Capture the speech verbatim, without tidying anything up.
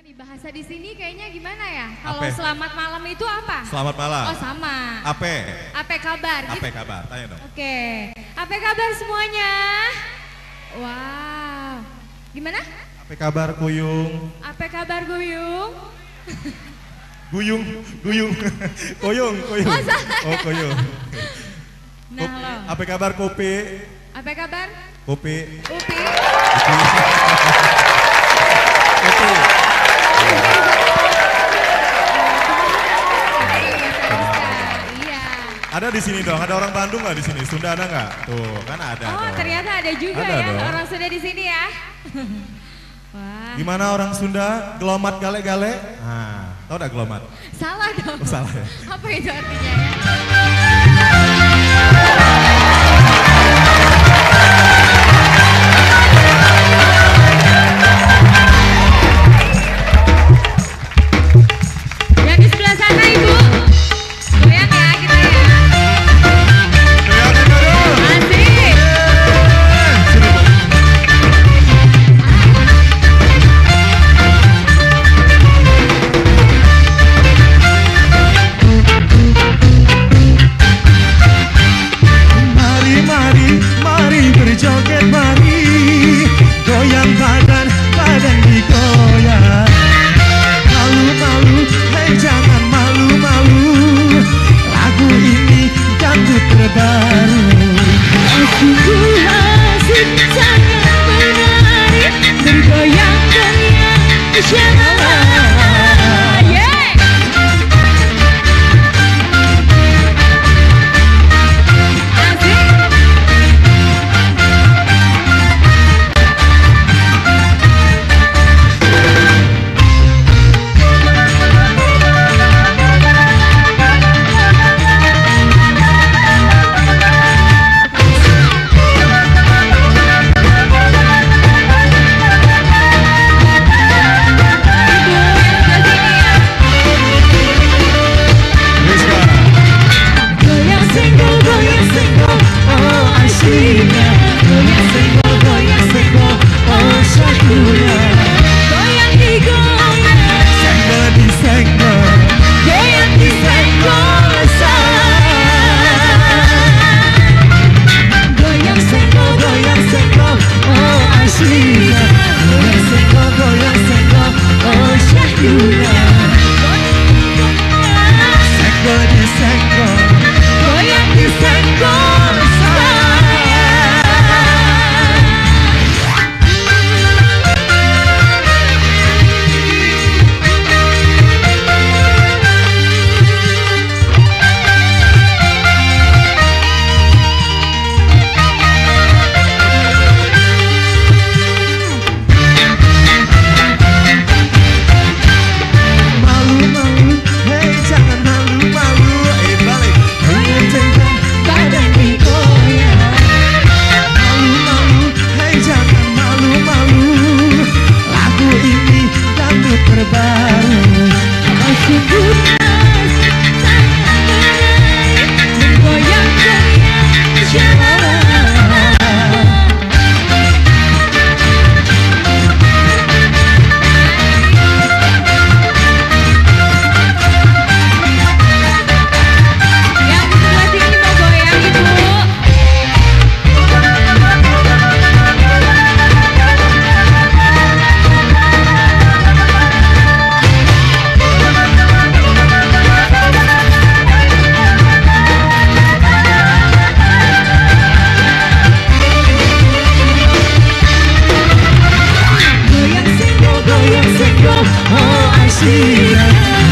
nih bahasa di sini kayaknya gimana ya? Kalau selamat malam itu apa? Selamat malam. Oh sama. Ape. Ape kabar. Ape kabar, tanya dong. Oke. Ape kabar semuanya? Wow. Gimana? Ape kabar Kuyung. Ape kabar Guyung? Guyung, Guyung, Koyung, Koyung. Oh salah. Oh Koyung. Nah lo. Ape kabar Kopi? Ape kabar? Kopi. Upi. Kopi. Iya. Ada di sini dong, ada orang Bandung nggak di sini? Sunda ada nggak? Tuh, kan ada. Oh, dong. ternyata ada juga ada ya dong. orang Sunda di sini ya. Wah. Gimana orang Sunda? Gelomat gale-gale? Nah, tau gak gelomat? Salah dong. Oh, salah ya? Apa itu artinya ya? Yang di sebelah sana Ibu. Goyang ya kita ya. Asik. Mari, mari, mari berjoget mari. Goyang badan, badan digoyang. Malu-malu, hei jangan malu-malu. Lagu ini dangdut terbaru. Sungguh asik, sangat menarik. Bergoyang-goyang, janganlah. Yeah. Goyang single, goyang single, oh asyiknya. Goyang single, goyang single, oh syahdunya. Goyang digoyang, Senggol di senggol. goyang disenggol Goyang senggol, goyang senggol, oh asyiknya. Goyang senggol, goyang senggol, oh syahdunya. Senggol di senggol. goyang disenggol Malu-malu, hei jangan malu-malu. Eh balik. Goyang-goyang, badan digoyang. Malu-malu, hei jangan malu-malu. Lagu ini dangdut terbaru. sungguh asik, sangat menarik. Bergoyang-goyang, janganlah. Yang di sebelah sini mau goyang Ibu. Goyang senggol, goyang senggol, oh asyik.